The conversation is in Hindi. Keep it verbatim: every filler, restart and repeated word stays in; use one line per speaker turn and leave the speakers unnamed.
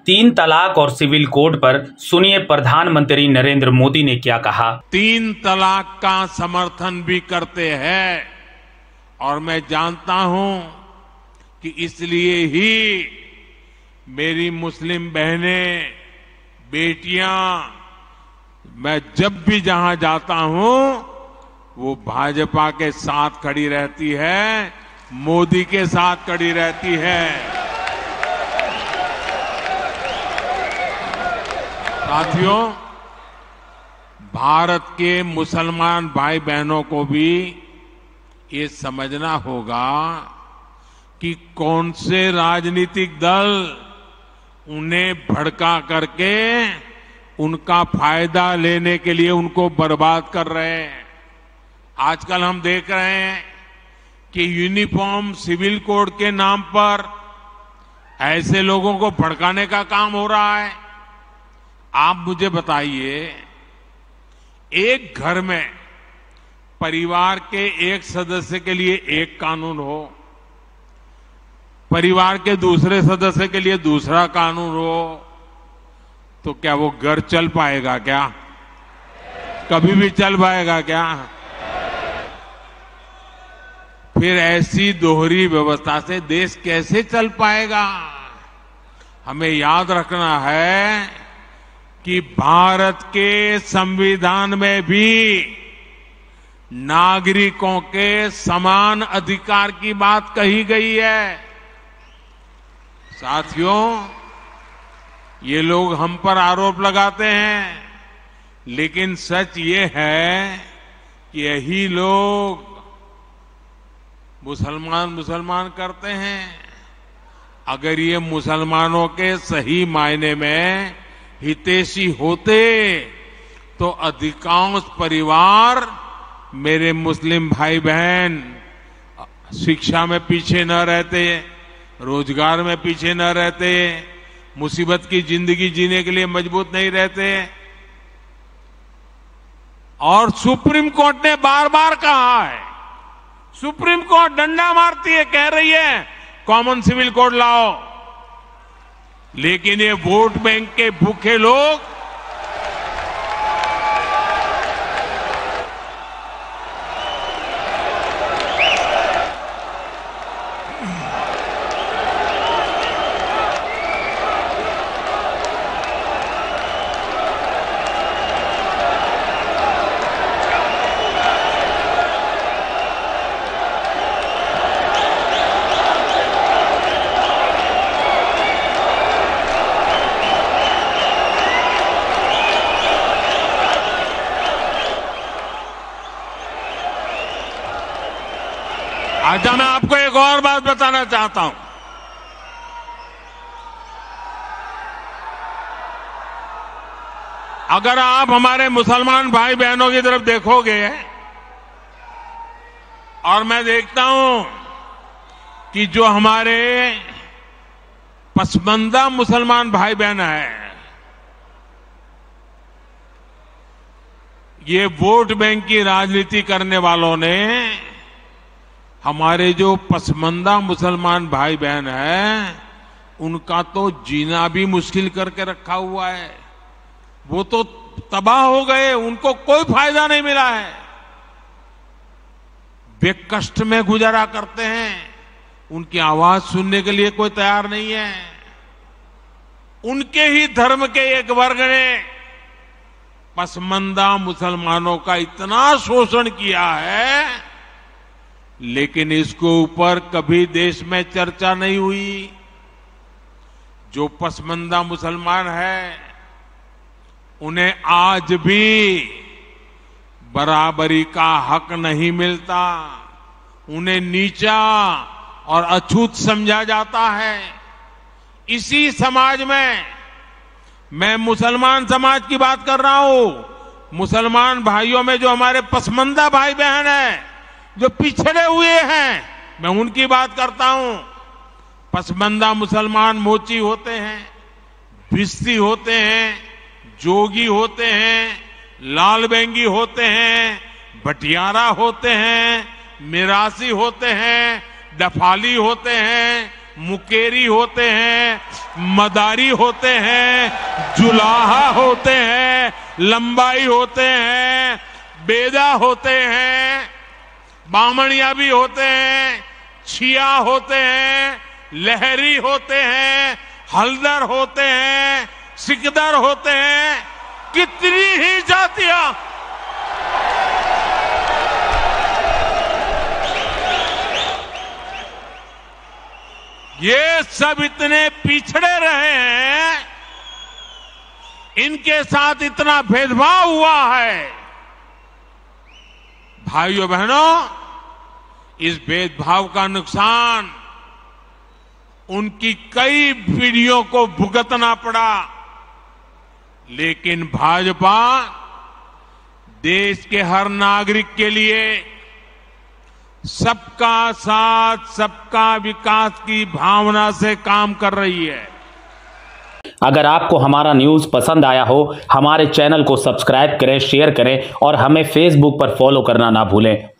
तीन तलाक और सिविल कोड पर सुनिए प्रधानमंत्री नरेंद्र मोदी ने क्या कहा।
तीन तलाक का समर्थन भी करते हैं और मैं जानता हूं कि इसलिए ही मेरी मुस्लिम बहनें, बेटियां, मैं जब भी जहां जाता हूं वो भाजपा के साथ खड़ी रहती है, मोदी के साथ खड़ी रहती है। साथियों, भारत के मुसलमान भाई बहनों को भी ये समझना होगा कि कौन से राजनीतिक दल उन्हें भड़का करके उनका फायदा लेने के लिए उनको बर्बाद कर रहे हैं। आजकल हम देख रहे हैं कि यूनिफॉर्म सिविल कोड के नाम पर ऐसे लोगों को भड़काने का काम हो रहा है। आप मुझे बताइए, एक घर में परिवार के एक सदस्य के लिए एक कानून हो, परिवार के दूसरे सदस्य के लिए दूसरा कानून हो, तो क्या वो घर चल पाएगा? क्या कभी भी चल पाएगा क्या? फिर ऐसी दोहरी व्यवस्था से देश कैसे चल पाएगा? हमें याद रखना है कि भारत के संविधान में भी नागरिकों के समान अधिकार की बात कही गई है। साथियों, ये लोग हम पर आरोप लगाते हैं, लेकिन सच ये है कि यही लोग मुसलमान मुसलमान करते हैं। अगर ये मुसलमानों के सही मायने में हितैषी होते तो अधिकांश परिवार, मेरे मुस्लिम भाई बहन, शिक्षा में पीछे न रहते, रोजगार में पीछे न रहते, मुसीबत की जिंदगी जीने के लिए मजबूत नहीं रहते। और सुप्रीम कोर्ट ने बार बार कहा है, सुप्रीम कोर्ट डंडा मारती है, कह रही है कॉमन सिविल कोड लाओ, लेकिन ये वोट बैंक के भूखे लोग आज मैं आपको एक और बात बताना चाहता हूं। अगर आप हमारे मुसलमान भाई बहनों की तरफ देखोगे और मैं देखता हूं कि जो हमारे पसमानदा मुसलमान भाई बहन हैं, ये वोट बैंक की राजनीति करने वालों ने हमारे जो पसमानदा मुसलमान भाई बहन हैं, उनका तो जीना भी मुश्किल करके रखा हुआ है। वो तो तबाह हो गए, उनको कोई फायदा नहीं मिला है। वे कष्ट में गुजारा करते हैं, उनकी आवाज सुनने के लिए कोई तैयार नहीं है। उनके ही धर्म के एक वर्ग ने पसमानदा मुसलमानों का इतना शोषण किया है, लेकिन इसके ऊपर कभी देश में चर्चा नहीं हुई। जो पसमानदा मुसलमान है, उन्हें आज भी बराबरी का हक नहीं मिलता, उन्हें नीचा और अछूत समझा जाता है। इसी समाज में मैं मुसलमान समाज की बात कर रहा हूं। मुसलमान भाइयों में जो हमारे पसमानदा भाई बहन हैं, जो पिछड़े हुए हैं, मैं उनकी बात करता हूं। पसमानदा मुसलमान मोची होते हैं, भिस्ती होते हैं, जोगी होते हैं, लाल बेंगी होते हैं, भटियारा होते हैं, मिरासी होते हैं, डफाली होते हैं, मुकेरी होते हैं, मदारी होते हैं, जुलाहा होते हैं, लंबाई होते हैं, बेदा होते हैं, बामणिया भी होते हैं, छिया होते हैं, लहरी होते हैं, हल्दर होते हैं, सिकदर होते हैं, कितनी ही जातियां। ये सब इतने पिछड़े रहे हैं, इनके साथ इतना भेदभाव हुआ है। भाइयों बहनों, इस भेदभाव का नुकसान उनकी कई पीढ़ियों को भुगतना पड़ा, लेकिन भाजपा देश के हर नागरिक के लिए सबका साथ सबका विकास की भावना से काम कर रही है।
अगर आपको हमारा न्यूज़ पसंद आया हो, हमारे चैनल को सब्सक्राइब करें, शेयर करें और हमें फेसबुक पर फॉलो करना ना भूलें।